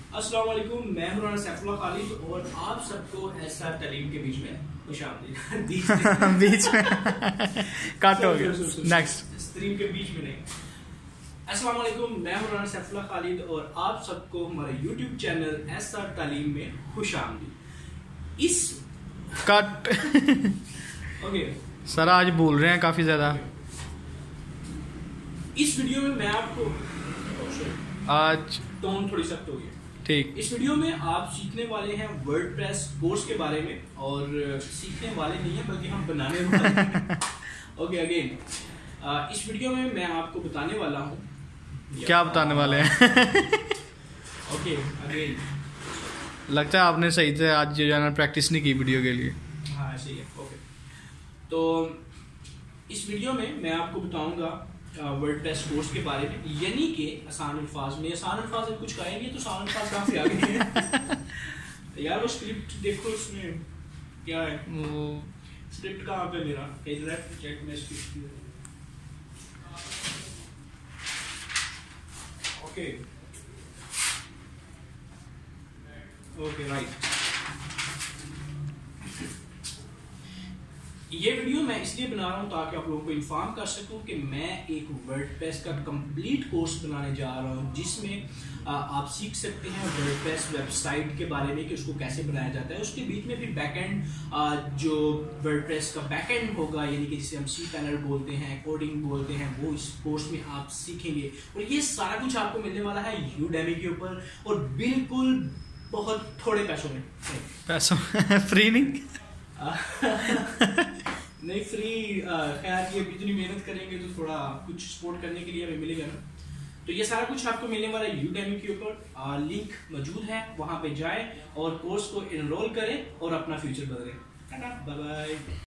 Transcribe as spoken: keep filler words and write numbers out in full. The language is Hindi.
अस्सलाम वालेकुम, मैं हूं राना सैफुल्लाह खालिद और आप सबको एसआर तालीम के बीच में खुशामदीद। बीच में कट हो गया, नेक्स्ट स्ट्रीम के बीच में नहीं। अस्सलाम वालेकुम, मैं हूं राना सैफुल्लाह खालिद और आप सबको हमारे यूट्यूब चैनल एसआर तालीम में खुशामदीद। इस कट ओके सर आज बोल रहे हैं काफी ज्यादा। इस वीडियो में मैं आपको आज टोन थोड़ी सख्त होगी। ठीक, इस वीडियो में आप सीखने वाले हैं वर्डप्रेस कोर्स के बारे में, और सीखने वाले नहीं है बल्कि हम बनाने वाले हैं। ओके अगेन, इस वीडियो में मैं आपको बताने वाला हूँ। क्या बताने वाले हैं? ओके अगेन, लगता है आपने सही से आज जो जाना प्रैक्टिस नहीं की वीडियो के लिए। हाँ सही है। ओके, तो इस वीडियो में मैं आपको बताऊंगा वर्डप्रेस कोर्स के बारे में, यानी कि आसान अल्फाज में। आसान अल्फाज में कुछ कहेंगे तो आसान अल्फाज काफी आगे हैं। यार वो स्क्रिप्ट देखो, उसमें क्या है, वो स्क्रिप्ट कहाँ पे मेरा चेक में स्क्रिप्ट। Okay okay right. ये वीडियो मैं इसलिए बना रहा हूँ ताकि आप लोगों को इन्फॉर्म कर सकूँ कि मैं एक वर्डप्रेस का कंप्लीट कोर्स बनाने जा रहा हूँ, जिसमें आप सीख सकते हैं वर्डप्रेस वेबसाइट के बारे में कि उसको कैसे बनाया जाता है। उसके बीच में फिर बैकएंड, जो वर्डप्रेस का बैकएंड होगा, यानी कि जिसे हम सी पैनल बोलते हैं, कोडिंग बोलते हैं, वो इस कोर्स में आप सीखेंगे। और ये सारा कुछ आपको मिलने वाला है यूडेमी के ऊपर, और बिल्कुल बहुत थोड़े पैसों में। पैसों फ्री नहीं नहीं फ्री, खैर ये इतनी मेहनत करेंगे तो थोड़ा कुछ सपोर्ट करने के लिए हमें मिलेगा ना। तो ये सारा कुछ आपको मिलने वाला है यूडेमी के ऊपर। लिंक मौजूद है, वहां पे जाएं और कोर्स को एनरोल करें और अपना फ्यूचर बदलें। Bye bye.